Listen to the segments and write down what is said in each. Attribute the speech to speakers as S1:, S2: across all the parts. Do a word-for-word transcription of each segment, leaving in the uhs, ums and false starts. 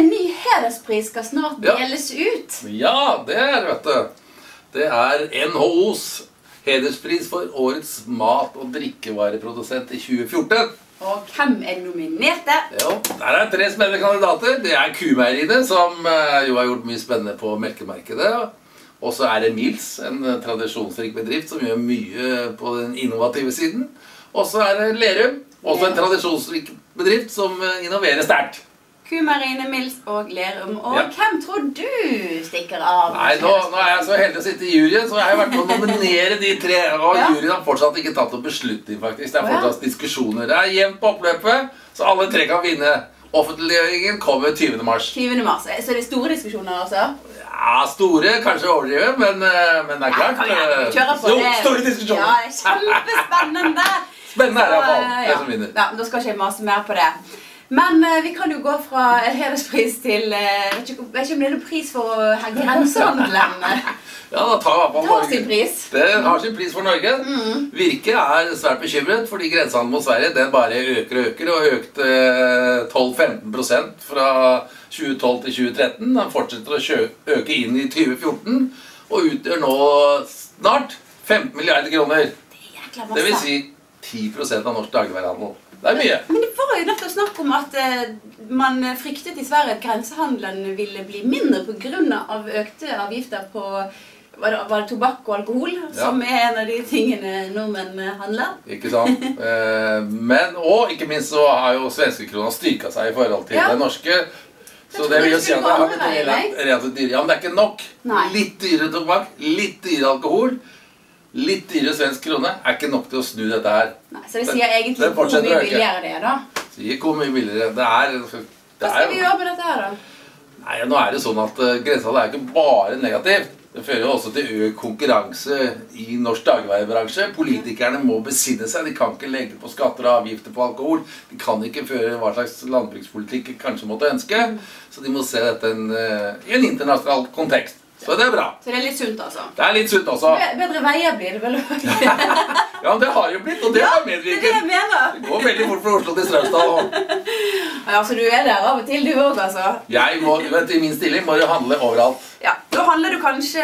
S1: en ny hederspris skal snart deles ut.
S2: Ja, det er, vet du. Det er N H O's hederspris for årets mat- og drikkevareprodusent i tjue fjorten.
S1: Og hvem er nominerte?
S2: Jo, der er tre spennende kandidater. Det er Q-meieriene, som jo har gjort mye spennende på melkemarkedet. Og så er det Mills, en tradisjonsrik bedrift som gjør mye på den innovative siden. Og så er det Lerum, også en tradisjonsrik bedrift som innoverer sterkt.
S1: Q-meieriene, Mills og Lerum. Og
S2: ja. Hvem
S1: tror du stikker av?
S2: Nei, nå, nå er jeg så heldig å sitte i juryen, så jeg har vært med å nominere de tre. Og ja. Juryen har fortsatt ikke tatt opp beslutning, faktisk. Det er fortsatt diskusjoner. Det er jevnt på oppløpet, så alle tre kan vinne. Offentliggjøringen kommer tyvende mars.
S1: tyvende mars, så det er store diskusjoner altså?
S2: Ja, store, kanskje overdrivet, men, men det er klart.
S1: Ja, kom igjen, på det.
S2: Jo, store diskusjoner.
S1: Ja, det er kjempespennende.
S2: Spennende er det i hvert fall, det som vinner.
S1: Ja, da skal ikke jeg mase mer på det. Men uh, vi kan jo gå fra hederspris til, uh, vet ikke, vet ikke om det er noen pris for uh, grensehandelen.
S2: Ja, da tar i hvert fall
S1: Norge. Sin pris.
S2: Det har sin pris for Norge. Mm. Virke er svært bekymret, fordi grensehandelen mot Sverige, den bare øker og øker, og økte tolv til femten prosent fra tjue tolv til tjue tretten. Den fortsetter å øke inn i tjue fjorten, og utgjør nå snart femten milliarder kroner. Det vil si ti prosent av norsk dagligvarehandel. Det er mye.
S1: Men det var jo nødt til å snakke om at eh, man fryktet i Sverige at grensehandelen ville bli mindre på grunn av økte avgifter på var det, var det tobakk og alkohol, ja. Som er en av de tingene nordmenn handler.
S2: Ikke sant? eh, men, og ikke minst så har jo svenskekrona styrket seg i forhold til ja. Det norske. Så det vil jo si at det har blitt relativt dyre. Ja, men det er ikke nok.
S1: Nei.
S2: Litt dyre tobakk, litt dyre alkohol. Litt dyre svensk krone er ikke nok til å snu dette her.
S1: Nei, så det sier egentlig hvor mye billigere det er da?
S2: Sier hvor mye billigere. Det er... Det
S1: Hva skal er, vi gjøre med dette her da?
S2: Nei, nå er det sånn at uh, grensehandel er ikke bare negativt. Det fører jo også til økt konkurranse i norsk dagligvarebransje. Politikerne må besinne seg. De kan ikke legge på skatter og avgifter på alkohol. De kan ikke føre hva slags landbrukspolitikk de kanskje måtte ønske. Så de må se dette en, uh, i en internasjonal kontekst. Så det er bra.
S1: Så det er litt sunt altså?
S2: Det er litt sunt også.
S1: Bedre veier blir det vel også?
S2: Ja, men det har jo blitt, og det
S1: ja,
S2: har medvirket.
S1: Det er det jeg mener.
S2: Det går veldig fort fra Oslo til Strømstad.
S1: Ja, så du er der av og til, du også altså?
S2: Jeg må, vet, i min stilling må du handle overalt.
S1: Ja, da handler du kanskje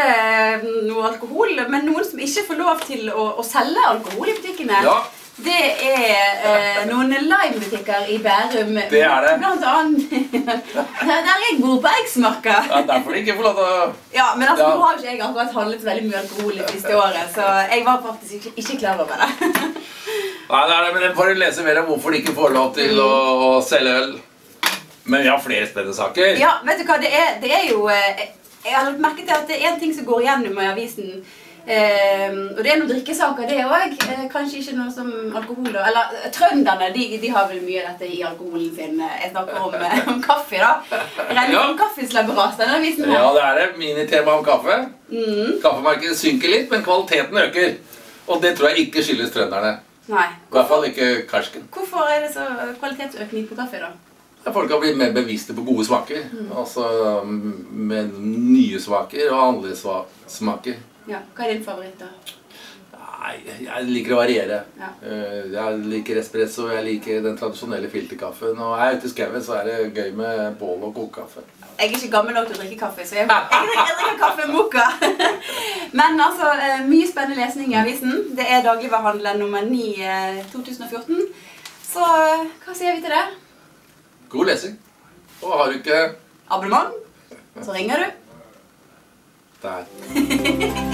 S1: noe alkohol, men noen som ikke får lov til å, å selge alkohol i butikkene.
S2: Ja.
S1: Det er eh, noen Lime-butikker i Bærum.
S2: Det er det.
S1: Blant annet. Der er jeg god på eggsmarka.
S2: Ja, derfor de ikke får lov til å...
S1: Ja, men altså,
S2: ja.
S1: nå har jo ikke jeg akkurat handlet veldig mye alkohol i siste året, så jeg var faktisk ikke, ikke klar over det.
S2: Nei, det er det, men den får du lese mer om hvorfor de ikke får lov til å, å selge øl. Men vi har flere spennende saker.
S1: Ja, vet du hva, det er, det er jo... Jeg har merket til at det er en ting som går igjennom i avisen. Eh, og det er noen drikkesaker det også, eh, kanskje ikke noe som alkohol, eller trønderne, de, de har vel mye av dette i alkoholen sin. Jeg snakker om, om kaffe da. Renner ja. Om kaffeslabberas, denne avisen her.
S2: Ja, det er det, minitema om kaffe.
S1: Mm.
S2: Kaffemarkedet synker litt, men kvaliteten øker. Og det tror jeg ikke skyldes trønderne.
S1: Nei.
S2: I hvert fall ikke karsken.
S1: Hvorfor er det så kvalitetsøkning på kaffe da?
S2: Folk har blitt mer bevisste på gode smaker, mm. altså med nye smaker og andre smaker.
S1: Ja, hva er din favoritt da?
S2: Nei, jeg liker å variere.
S1: Ja.
S2: Jeg liker espresso, jeg liker den tradisjonelle filterkaffen, og er jeg ute i skauen så er det gøy med bål og kokekaffe.
S1: Jeg er ikke gammel nok til å drikke kaffe, så jeg, jeg, jeg drikker kaffe moka. Men altså, mye spennende lesning i avisen. Det er dagligvarehandelen nummer ni to tusen og fjorten. Så hva sier vi til det?
S2: God lesing. Og har du ikke
S1: abonnement, så ringer du.
S2: Der.